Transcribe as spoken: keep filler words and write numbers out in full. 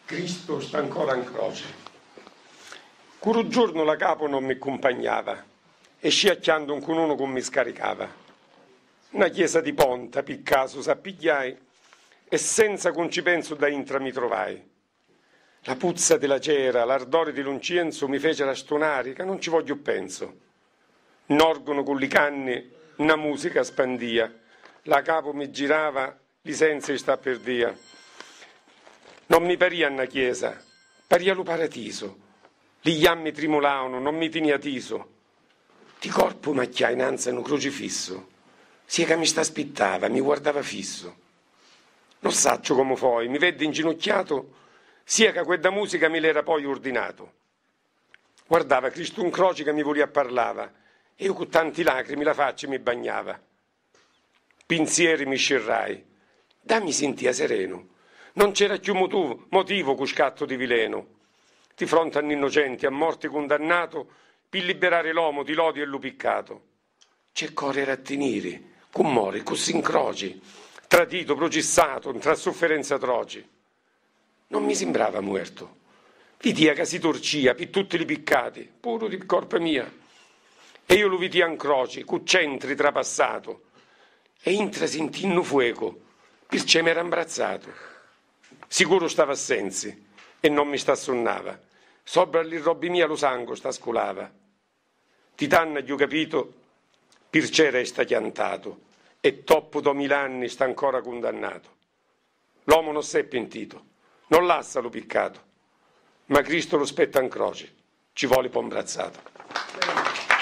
Cristo sta ancora in croce. Curu giorno la capo non mi accompagnava e sciacchiando un cununo che mi scaricava. Una chiesa di ponta, piccaso s'appigliai e senza concipenso da intra mi trovai. La puzza della cera, l'ardore di l'incenso mi fecero stonare che non ci voglio penso. N'orgono con li canni, una musica spandia, la capo mi girava, li sensi sta per via. Non mi paria una chiesa, paria lo paradiso. Gli iammi trimulavano, non mi tenia tiso. Di corpo macchiai innanzi a un crocifisso. Sia che mi sta aspettava, mi guardava fisso. Non saccio come foi, mi vede inginocchiato, sia che quella musica mi l'era poi ordinato. Guardava Cristo in croce che mi voleva parlava, e io con tanti lacrimi la faccia mi bagnava. Pensieri mi scerrai, da mi sentia sereno. Non c'era più motivo, motivo con scatto di vileno. Di fronte all'innocenti, a morte condannato, per liberare l'uomo di l'odio e lo piccato. C'è cuore a tenere, con more, così incroci, tradito, processato, tra sofferenze atroci. Non mi sembrava muerto. Vidia che si torcia per tutti i piccati, puro di corpo mia. E io lo vidia in croce, con centri trapassato. E intra sentinno fuoco, perché mi era imbrazzato. Sicuro stava a sensi e non mi sta sonnava. Sopra lì robbi mia lo sangue sta scolava. Titanna gli ho capito, perché resta chiantato e toppo duemila anni sta ancora condannato. L'uomo non si è pentito, non l'assa lo piccato, ma Cristo lo spetta in croce, ci vuole poi imbrazzato.